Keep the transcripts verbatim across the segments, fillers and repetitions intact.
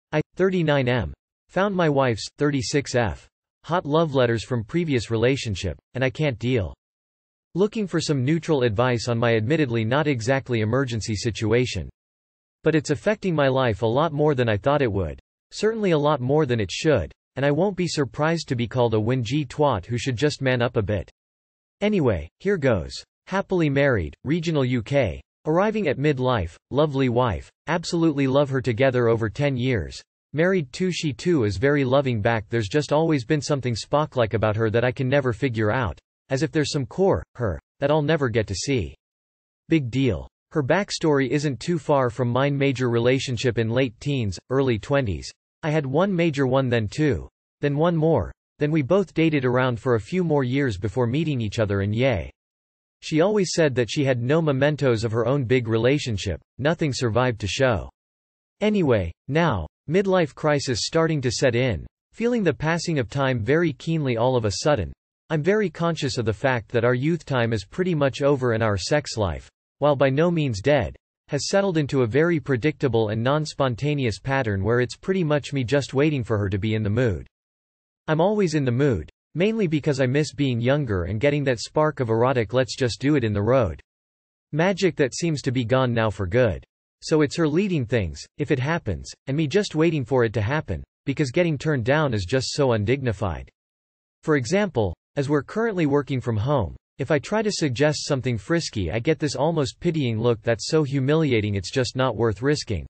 I, thirty-nine M. Found my wife's, thirty-six F. hot love letters from previous relationship, and I can't deal. Looking for some neutral advice on my admittedly not exactly emergency situation. But it's affecting my life a lot more than I thought it would. Certainly a lot more than it should. And I won't be surprised to be called a whingy twat who should just man up a bit. Anyway, here goes. Happily married, regional U K. Arriving at midlife, lovely wife, absolutely love her together over ten years. Married too, she too is very loving back. There's just always been something Spock-like about her that I can never figure out. As if there's some core, her, that I'll never get to see. Big deal. Her backstory isn't too far from mine. Major relationship in late teens, early twenties. I had one major one, then two. Then one more. Then we both dated around for a few more years before meeting each other, and yay. She always said that she had no mementos of her own big relationship, nothing survived to show. Anyway, now, midlife crisis starting to set in, feeling the passing of time very keenly all of a sudden. I'm very conscious of the fact that our youth time is pretty much over and our sex life, while by no means dead, has settled into a very predictable and non-spontaneous pattern where it's pretty much me just waiting for her to be in the mood. I'm always in the mood, mainly because I miss being younger and getting that spark of erotic let's just do it in the road magic that seems to be gone now for good. So it's her leading things, if it happens, and me just waiting for it to happen, because getting turned down is just so undignified. For example, as we're currently working from home, if I try to suggest something frisky I get this almost pitying look that's so humiliating it's just not worth risking.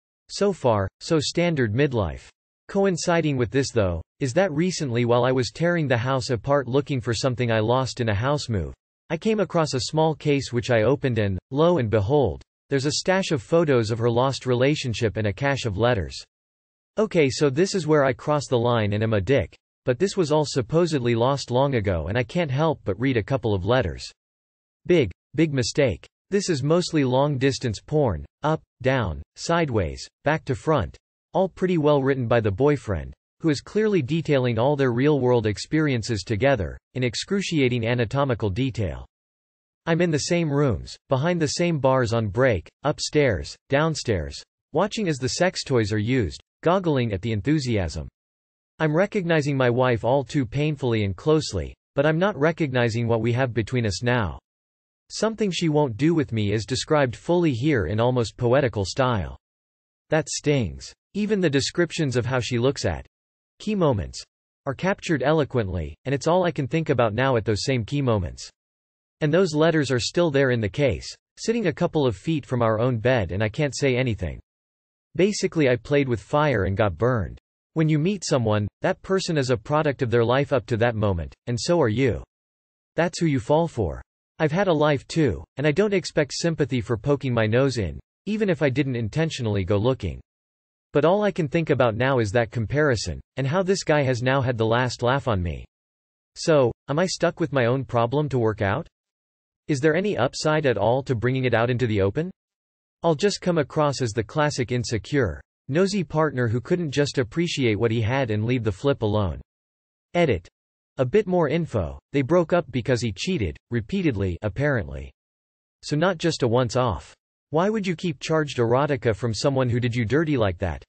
So far, so standard midlife. Coinciding with this though, is that recently while I was tearing the house apart looking for something I lost in a house move, I came across a small case which I opened and, lo and behold, there's a stash of photos of her lost relationship and a cache of letters. Okay, so this is where I cross the line and am a dick. But this was all supposedly lost long ago and I can't help but read a couple of letters. Big, big mistake. This is mostly long-distance porn, up, down, sideways, back to front, all pretty well written by the boyfriend, who is clearly detailing all their real-world experiences together, in excruciating anatomical detail. I'm in the same rooms, behind the same bars on break, upstairs, downstairs, watching as the sex toys are used, goggling at the enthusiasm. I'm recognizing my wife all too painfully and closely, but I'm not recognizing what we have between us now. Something she won't do with me is described fully here in almost poetical style. That stings. Even the descriptions of how she looks at key moments are captured eloquently, and it's all I can think about now at those same key moments. And those letters are still there in the case, sitting a couple of feet from our own bed, and I can't say anything. Basically, I played with fire and got burned. When you meet someone, that person is a product of their life up to that moment, and so are you. That's who you fall for. I've had a life too, and I don't expect sympathy for poking my nose in, even if I didn't intentionally go looking. But all I can think about now is that comparison, and how this guy has now had the last laugh on me. So, am I stuck with my own problem to work out? Is there any upside at all to bringing it out into the open? I'll just come across as the classic insecure, nosy partner who couldn't just appreciate what he had and leave the flip alone. Edit. A bit more info, they broke up because he cheated, repeatedly apparently. So not just a once-off. Why would you keep charged erotica from someone who did you dirty like that?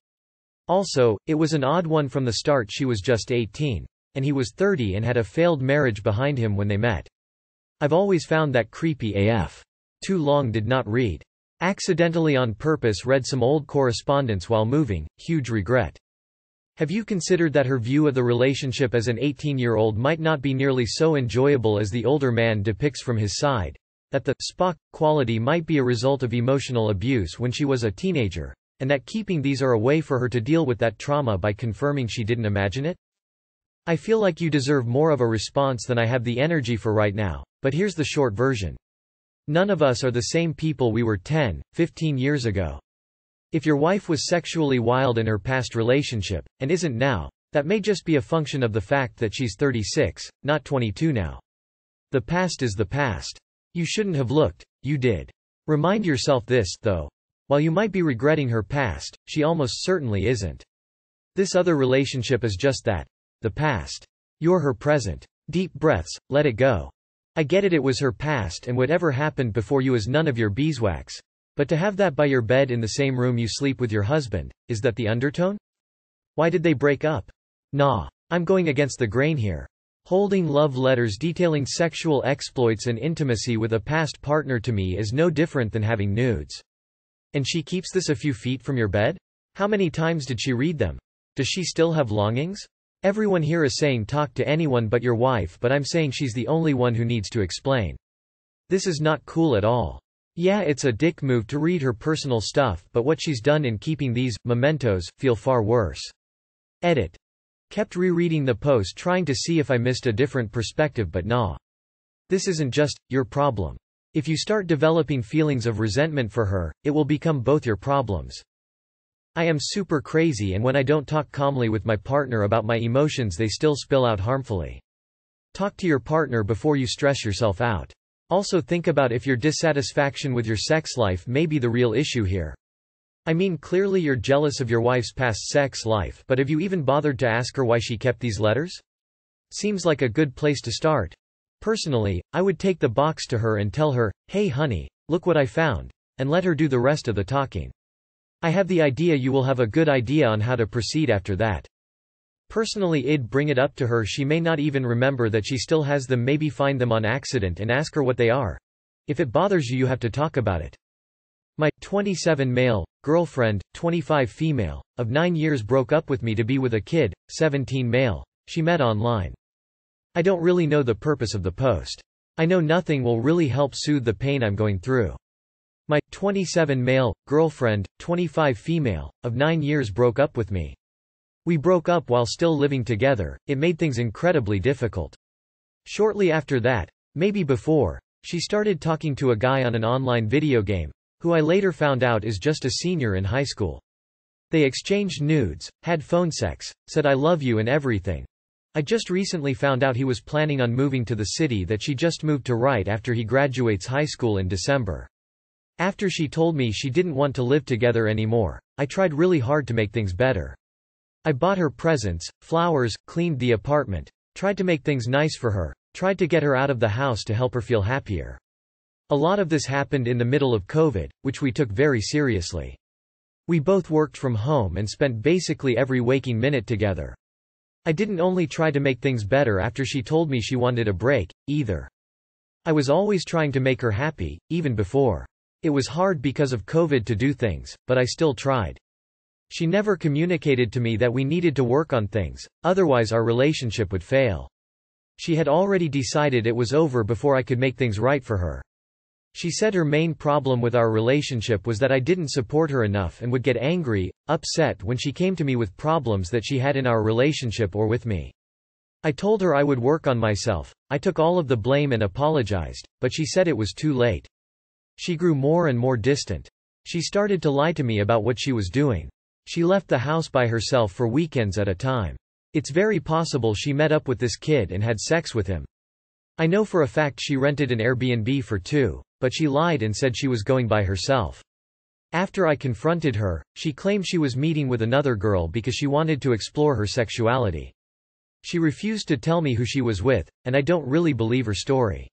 Also, it was an odd one from the start. She was just eighteen, and he was thirty and had a failed marriage behind him when they met. I've always found that creepy A F. Too long did not read. Accidentally on purpose read some old correspondence while moving, huge regret. Have you considered that her view of the relationship as an eighteen-year-old might not be nearly so enjoyable as the older man depicts from his side? That the Spock quality might be a result of emotional abuse when she was a teenager, and that keeping these are a way for her to deal with that trauma by confirming she didn't imagine it? I feel like you deserve more of a response than I have the energy for right now, but here's the short version. None of us are the same people we were ten, fifteen years ago. If your wife was sexually wild in her past relationship, and isn't now, that may just be a function of the fact that she's thirty-six, not twenty-two now. The past is the past. You shouldn't have looked, you did. Remind yourself this, though. While you might be regretting her past, she almost certainly isn't. This other relationship is just that. The past. You're her present. Deep breaths, let it go. I get it, it was her past, and whatever happened before you is none of your beeswax. But to have that by your bed in the same room you sleep with your husband, is that the undertone? Why did they break up? Nah. I'm going against the grain here. Holding love letters detailing sexual exploits and intimacy with a past partner to me is no different than having nudes. And she keeps this a few feet from your bed? How many times did she read them? Does she still have longings? Everyone here is saying talk to anyone but your wife, but I'm saying she's the only one who needs to explain. This is not cool at all. Yeah, it's a dick move to read her personal stuff, but what she's done in keeping these mementos feel far worse. Edit. Kept rereading the post trying to see if I missed a different perspective, but nah. This isn't just your problem. If you start developing feelings of resentment for her, it will become both your problems. I am super crazy, and when I don't talk calmly with my partner about my emotions, they still spill out harmfully. Talk to your partner before you stress yourself out. Also think about if your dissatisfaction with your sex life may be the real issue here. I mean, clearly you're jealous of your wife's past sex life, but have you even bothered to ask her why she kept these letters? Seems like a good place to start. Personally, I would take the box to her and tell her, hey honey, look what I found, and let her do the rest of the talking. I have the idea you will have a good idea on how to proceed after that. Personally, I'd bring it up to her. She may not even remember that she still has them, maybe find them on accident, and ask her what they are. If it bothers you, you have to talk about it. My twenty-seven male girlfriend, twenty-five female, of nine years broke up with me to be with a kid, seventeen male, she met online. I don't really know the purpose of the post. I know nothing will really help soothe the pain I'm going through. My twenty-seven male girlfriend, twenty-five female, of nine years broke up with me. We broke up while still living together. It made things incredibly difficult. Shortly after that, maybe before, she started talking to a guy on an online video game, who I later found out is just a senior in high school. They exchanged nudes, had phone sex, said I love you and everything. I just recently found out he was planning on moving to the city that she just moved to right after he graduates high school in December. After she told me she didn't want to live together anymore, I tried really hard to make things better. I bought her presents, flowers, cleaned the apartment, tried to make things nice for her, tried to get her out of the house to help her feel happier. A lot of this happened in the middle of COVID, which we took very seriously. We both worked from home and spent basically every waking minute together. I didn't only try to make things better after she told me she wanted a break, either. I was always trying to make her happy, even before. It was hard because of COVID to do things, but I still tried. She never communicated to me that we needed to work on things, otherwise our relationship would fail. She had already decided it was over before I could make things right for her. She said her main problem with our relationship was that I didn't support her enough and would get angry, upset when she came to me with problems that she had in our relationship or with me. I told her I would work on myself. I took all of the blame and apologized, but she said it was too late. She grew more and more distant. She started to lie to me about what she was doing. She left the house by herself for weekends at a time. It's very possible she met up with this kid and had sex with him. I know for a fact she rented an Airbnb for two, but she lied and said she was going by herself. After I confronted her, she claimed she was meeting with another girl because she wanted to explore her sexuality. She refused to tell me who she was with, and I don't really believe her story.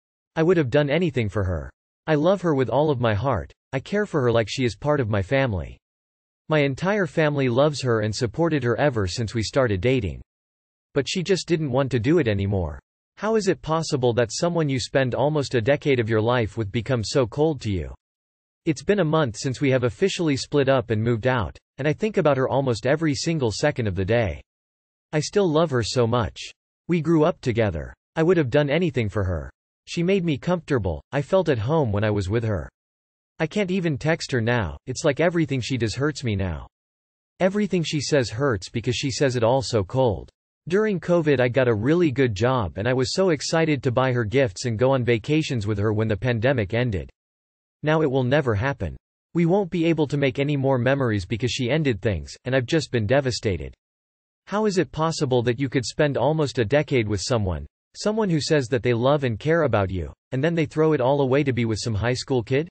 I would have done anything for her. I love her with all of my heart. I care for her like she is part of my family. My entire family loves her and supported her ever since we started dating. But she just didn't want to do it anymore. How is it possible that someone you spend almost a decade of your life with becomes so cold to you? It's been a month since we have officially split up and moved out, and I think about her almost every single second of the day. I still love her so much. We grew up together. I would have done anything for her. She made me comfortable. I felt at home when I was with her. I can't even text her now. It's like everything she does hurts me now. Everything she says hurts because she says it all so cold. During COVID I got a really good job and I was so excited to buy her gifts and go on vacations with her when the pandemic ended. Now it will never happen. We won't be able to make any more memories because she ended things, and I've just been devastated. How is it possible that you could spend almost a decade with someone, someone who says that they love and care about you, and then they throw it all away to be with some high school kid?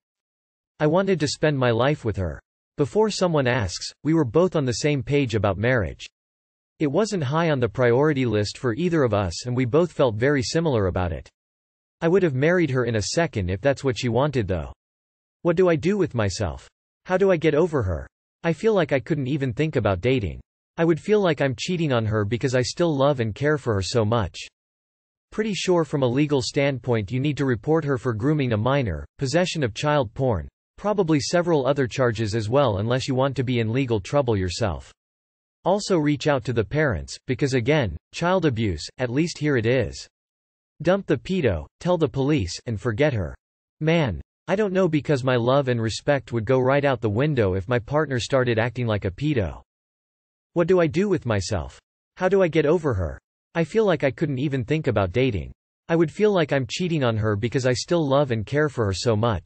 I wanted to spend my life with her. Before someone asks, we were both on the same page about marriage. It wasn't high on the priority list for either of us and we both felt very similar about it. I would have married her in a second if that's what she wanted though. What do I do with myself? How do I get over her? I feel like I couldn't even think about dating. I would feel like I'm cheating on her because I still love and care for her so much. Pretty sure from a legal standpoint you need to report her for grooming a minor, possession of child porn, probably several other charges as well unless you want to be in legal trouble yourself. Also reach out to the parents, because again, child abuse, at least here it is. Dump the pedo, tell the police, and forget her. Man. I don't know, because my love and respect would go right out the window if my partner started acting like a pedo. What do I do with myself? How do I get over her? I feel like I couldn't even think about dating. I would feel like I'm cheating on her because I still love and care for her so much.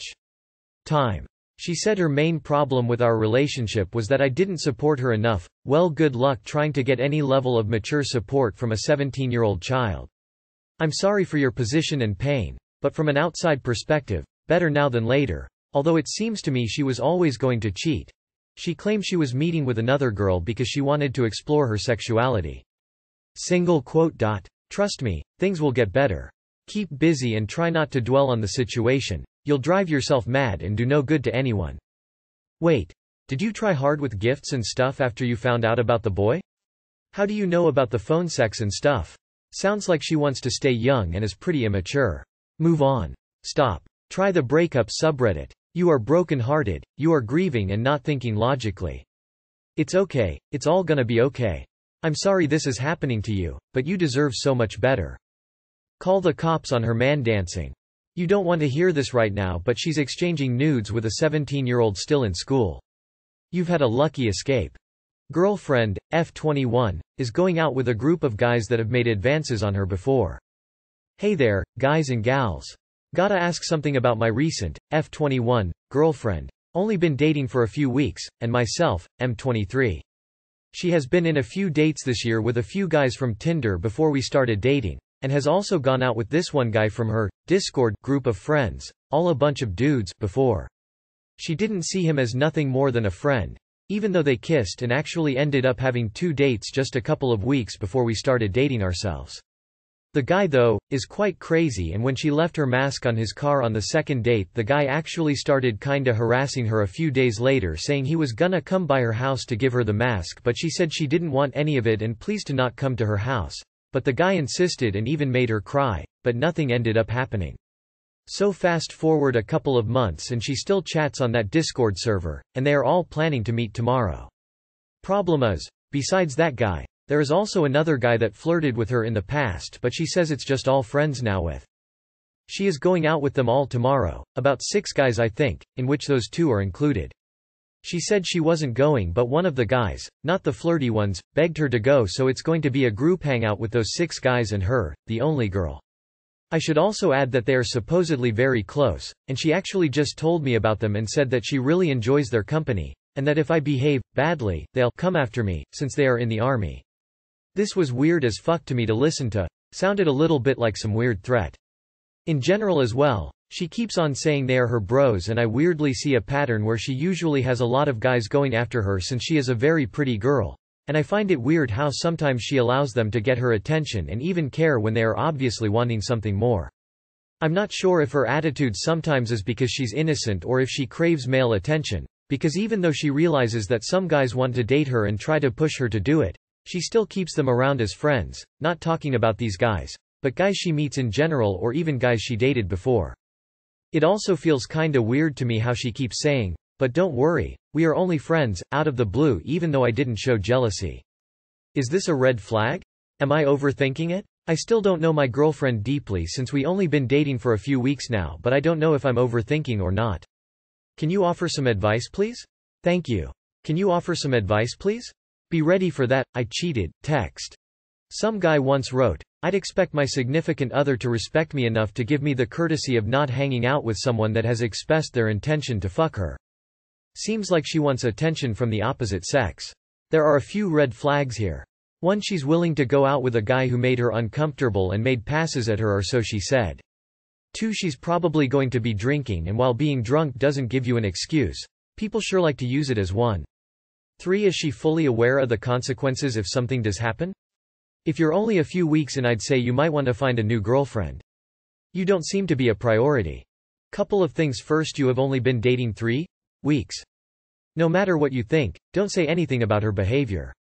Time. She said her main problem with our relationship was that I didn't support her enough. Well, good luck trying to get any level of mature support from a seventeen-year-old child. I'm sorry for your position and pain, but from an outside perspective, better now than later, although it seems to me she was always going to cheat. She claimed she was meeting with another girl because she wanted to explore her sexuality. Single quote. Trust me, things will get better. Keep busy and try not to dwell on the situation. You'll drive yourself mad and do no good to anyone. Wait. Did you try hard with gifts and stuff after you found out about the boy? How do you know about the phone sex and stuff? Sounds like she wants to stay young and is pretty immature. Move on. Stop. Try the breakup subreddit. You are broken-hearted, you are grieving and not thinking logically. It's okay, it's all gonna be okay. I'm sorry this is happening to you, but you deserve so much better. Call the cops on her man dancing. You don't want to hear this right now, but she's exchanging nudes with a seventeen-year-old still in school. You've had a lucky escape. Girlfriend, F twenty-one, is going out with a group of guys that have made advances on her before. Hey there, guys and gals. Gotta ask something about my recent, F twenty-one, girlfriend. Only been dating for a few weeks, and myself, M twenty-three. She has been in a few dates this year with a few guys from Tinder before we started dating, and has also gone out with this one guy from her Discord group of friends, all a bunch of dudes, before. She didn't see him as nothing more than a friend, even though they kissed and actually ended up having two dates just a couple of weeks before we started dating ourselves. The guy though, is quite crazy, and when she left her mask on his car on the second date, the guy actually started kinda harassing her a few days later, saying he was gonna come by her house to give her the mask, but she said she didn't want any of it and please to not come to her house. But the guy insisted and even made her cry, but nothing ended up happening. So fast forward a couple of months and she still chats on that Discord server, and they are all planning to meet tomorrow. Problem is, besides that guy, there is also another guy that flirted with her in the past, but she says it's just all friends now with. She is going out with them all tomorrow, about six guys I think, in which those two are included. She said she wasn't going, but one of the guys, not the flirty ones, begged her to go, so it's going to be a group hangout with those six guys and her, the only girl. I should also add that they are supposedly very close, and she actually just told me about them and said that she really enjoys their company, and that if I behave badly, they'll come after me, since they are in the army. This was weird as fuck to me to listen to, sounded a little bit like some weird threat. In general as well, she keeps on saying they are her bros, and I weirdly see a pattern where she usually has a lot of guys going after her since she is a very pretty girl, and I find it weird how sometimes she allows them to get her attention and even care when they are obviously wanting something more. I'm not sure if her attitude sometimes is because she's innocent or if she craves male attention, because even though she realizes that some guys want to date her and try to push her to do it, she still keeps them around as friends, not talking about these guys, but guys she meets in general or even guys she dated before. It also feels kinda weird to me how she keeps saying, "But don't worry, we are only friends," out of the blue, even though I didn't show jealousy. Is this a red flag? Am I overthinking it? I still don't know my girlfriend deeply since we only been dating for a few weeks now, but I don't know if I'm overthinking or not. Can you offer some advice please? Thank you. Can you offer some advice please? Be ready for that, I cheated, text. Some guy once wrote, I'd expect my significant other to respect me enough to give me the courtesy of not hanging out with someone that has expressed their intention to fuck her. Seems like she wants attention from the opposite sex. There are a few red flags here. One, she's willing to go out with a guy who made her uncomfortable and made passes at her, or so she said. Two, she's probably going to be drinking, and while being drunk doesn't give you an excuse, people sure like to use it as one. Three, is she fully aware of the consequences if something does happen? If you're only a few weeks in, I'd say you might want to find a new girlfriend. You don't seem to be a priority. Couple of things. First, you have only been dating three weeks. No matter what you think, don't say anything about her behavior.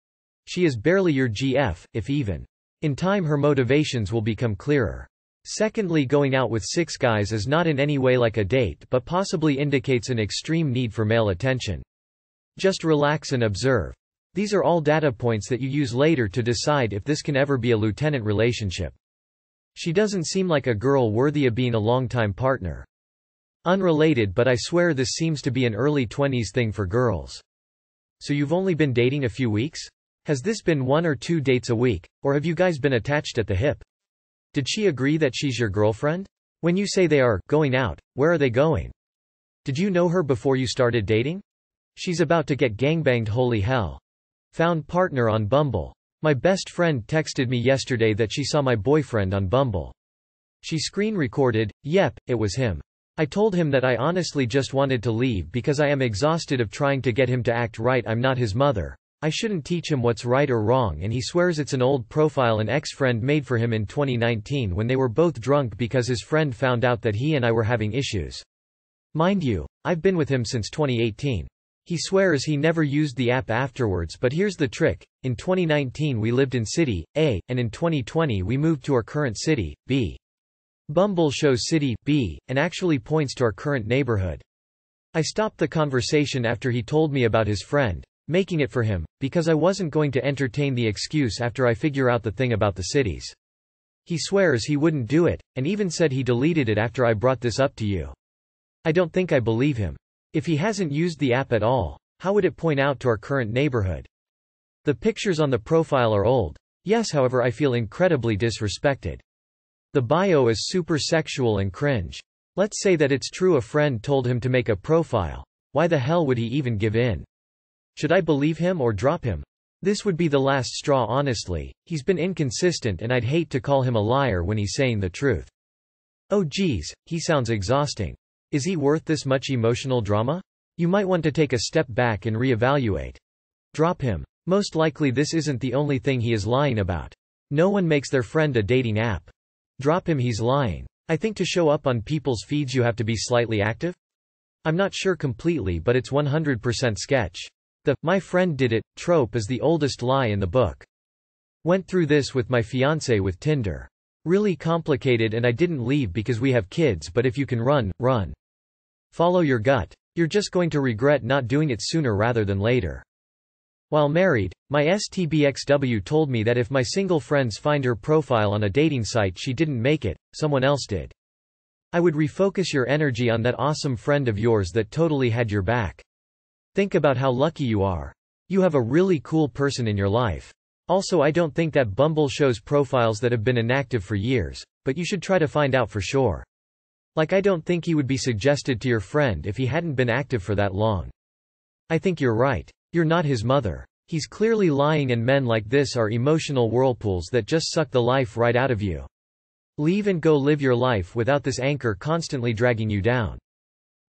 She is barely your G F, if even. In time her motivations will become clearer. Secondly, going out with six guys is not in any way like a date but possibly indicates an extreme need for male attention. Just relax and observe. These are all data points that you use later to decide if this can ever be a lieutenant relationship. She doesn't seem like a girl worthy of being a long-time partner. Unrelated, but I swear this seems to be an early twenties thing for girls. So you've only been dating a few weeks? Has this been one or two dates a week, or have you guys been attached at the hip? Did she agree that she's your girlfriend? When you say they are going out, where are they going? Did you know her before you started dating? She's about to get gangbanged, holy hell. Found partner on Bumble. My best friend texted me yesterday that she saw my boyfriend on Bumble. She screen recorded, yep, it was him. I told him that I honestly just wanted to leave because I am exhausted of trying to get him to act right. I'm not his mother. I shouldn't teach him what's right or wrong, and he swears it's an old profile an ex-friend made for him in twenty nineteen when they were both drunk because his friend found out that he and I were having issues. Mind you, I've been with him since twenty eighteen. He swears he never used the app afterwards, but here's the trick. In twenty nineteen we lived in city A, and in twenty twenty we moved to our current city, B. Bumble shows city B, and actually points to our current neighborhood. I stopped the conversation after he told me about his friend making it for him, because I wasn't going to entertain the excuse after I figure out the thing about the cities. He swears he wouldn't do it, and even said he deleted it after I brought this up to you. I don't think I believe him. If he hasn't used the app at all, how would it point out to our current neighborhood? The pictures on the profile are old. Yes, however, I feel incredibly disrespected. The bio is super sexual and cringe. Let's say that it's true a friend told him to make a profile. Why the hell would he even give in? Should I believe him or drop him? This would be the last straw, honestly. He's been inconsistent and I'd hate to call him a liar when he's saying the truth. Oh geez, he sounds exhausting. Is he worth this much emotional drama? You might want to take a step back and reevaluate. Drop him. Most likely this isn't the only thing he is lying about. No one makes their friend a dating app. Drop him, he's lying. I think to show up on people's feeds you have to be slightly active? I'm not sure completely, but it's one hundred percent sketch. The "my friend did it" trope is the oldest lie in the book. Went through this with my fiancé with Tinder. Really complicated, and I didn't leave because we have kids, but if you can run, run. Follow your gut. You're just going to regret not doing it sooner rather than later. While married, my S T B X W told me that if my single friends find her profile on a dating site she didn't make it, someone else did. I would refocus your energy on that awesome friend of yours that totally had your back. Think about how lucky you are. You have a really cool person in your life. Also, I don't think that Bumble shows profiles that have been inactive for years, but you should try to find out for sure. Like, I don't think he would be suggested to your friend if he hadn't been active for that long. I think you're right. You're not his mother. He's clearly lying, and men like this are emotional whirlpools that just suck the life right out of you. Leave and go live your life without this anchor constantly dragging you down.